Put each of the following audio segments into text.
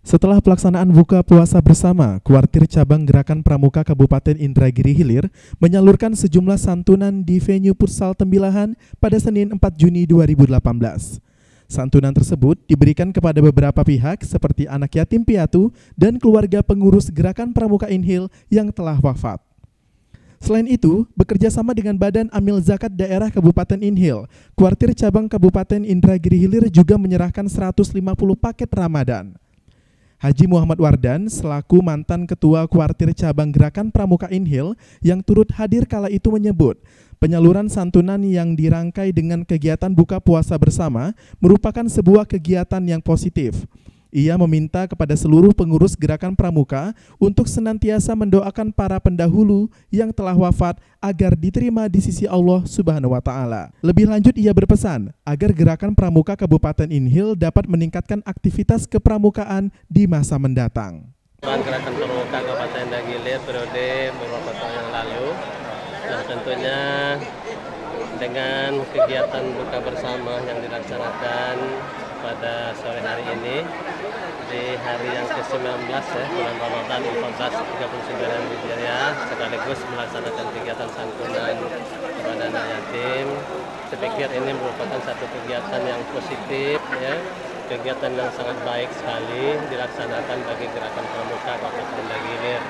Setelah pelaksanaan buka puasa bersama, Kuartir Cabang Gerakan Pramuka Kabupaten Indragiri Hilir menyalurkan sejumlah santunan di venue Futsal Tembilahan pada Senin 4 Juni 2018. Santunan tersebut diberikan kepada beberapa pihak seperti anak yatim piatu dan keluarga pengurus Gerakan Pramuka Inhil yang telah wafat. Selain itu, bekerja sama dengan Badan Amil Zakat Daerah Kabupaten Inhil, Kuartir Cabang Kabupaten Indragiri Hilir juga menyerahkan 150 paket Ramadan. Haji Muhammad Wardan selaku mantan Ketua Kuartir Cabang Gerakan Pramuka Inhil yang turut hadir kala itu menyebut, penyaluran santunan yang dirangkai dengan kegiatan buka puasa bersama merupakan sebuah kegiatan yang positif. Ia meminta kepada seluruh pengurus Gerakan Pramuka untuk senantiasa mendoakan para pendahulu yang telah wafat agar diterima di sisi Allah Subhanahu wa Ta'ala. Lebih lanjut, ia berpesan agar Gerakan Pramuka Kabupaten Inhil dapat meningkatkan aktivitas kepramukaan di masa mendatang. Gerakan Pramuka Kabupaten Indragiri Hilir periode beberapa tahun yang lalu, dan tentunya dengan kegiatan buka bersama yang dilaksanakan pada sore hari ini di hari yang ke-19 bulan Ramadan 1439 Hijriah, sekaligus melaksanakan kegiatan santunan kepada anak yatim. Saya pikir ini merupakan satu kegiatan yang positif, kegiatan yang sangat baik sekali dilaksanakan bagi Gerakan Pramuka Kabupaten Indragiri Hilir.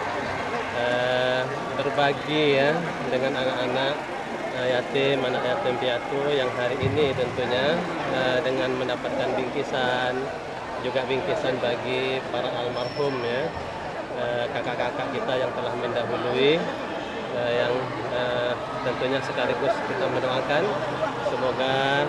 Berbagi dengan anak-anak yatim, anak yatim piatu yang hari ini tentunya dengan mendapatkan bingkisan, juga bingkisan bagi para almarhum kakak-kakak kita yang telah mendahului, yang tentunya sekaligus kita mendoakan semoga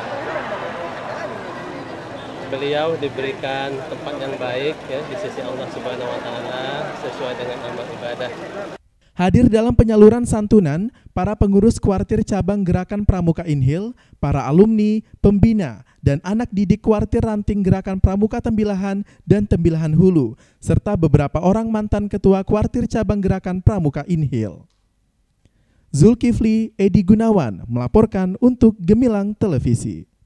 beliau diberikan tempat yang baik di sisi Allah Subhanahu wa Ta'ala sesuai dengan amal ibadah. Hadir dalam penyaluran santunan, para pengurus Kuartir Cabang Gerakan Pramuka Inhil, para alumni, pembina, dan anak didik Kuartir Ranting Gerakan Pramuka Tembilahan dan Tembilahan Hulu, serta beberapa orang mantan Ketua Kuartir Cabang Gerakan Pramuka Inhil. Zulkifli Edi Gunawan melaporkan untuk Gemilang Televisi.